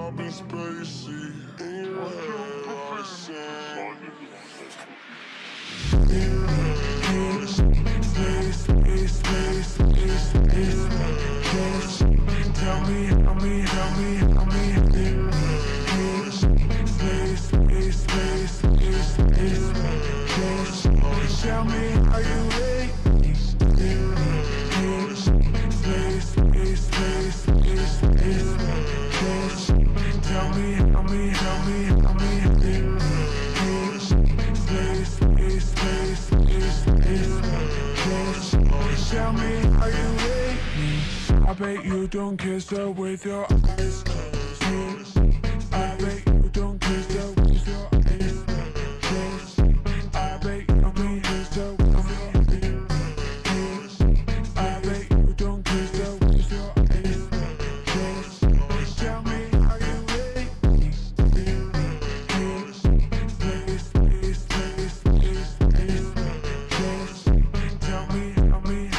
I've been spacey. In your head, I sing. In your head, space. Tell me, help me. In your head, space. Tell me how you hate me. In your head, space. Tell me, help me. In your head, space. Tell me how you hate me. I bet you don't kiss her with your eyes closed. I bet you don't kiss her with your eyes closed. I bet you don't kiss her with your eyes closed. I bet you don't kiss her with your eyes closed. Tell me how you hate me. Space. Tell me, help me.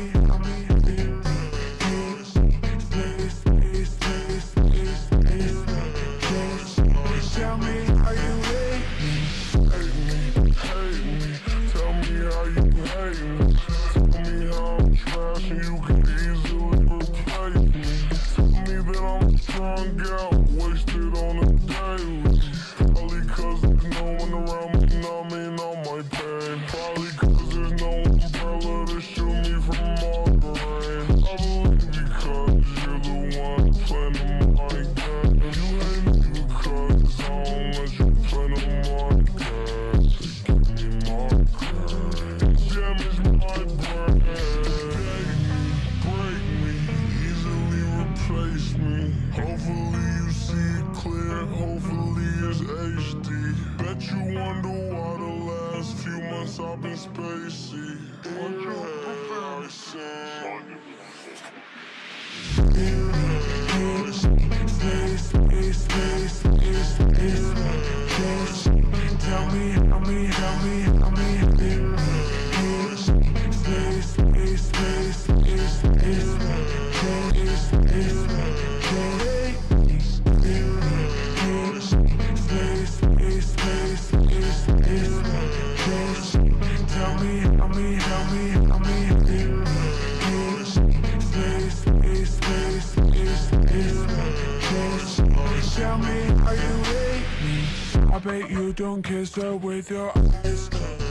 Tell me how you hate me. Hate me. Tell me how you hate me. Tell me how I'm trash and you can easily replace me. Tell me that I'm strung out, wasted on a daily. Probably cause there's no one around me numbing all my pain. Probably cause there's no umbrella to shield me from all the rain. I believe because you're the one playing my game. You hate me because I don't let you play no more games. So give me more pain. Damage my brain. Break me, easily replace me. Hopefully you see it clear, hopefully it's HD. Bet you wonder why the last few months I've been spacey. In your head I sing. In your head, space. Tell me, help me. In your head, space. Tell me, help me. In your head, space. Tell me how you hate me. I bet you don't kiss her with your eyes closed.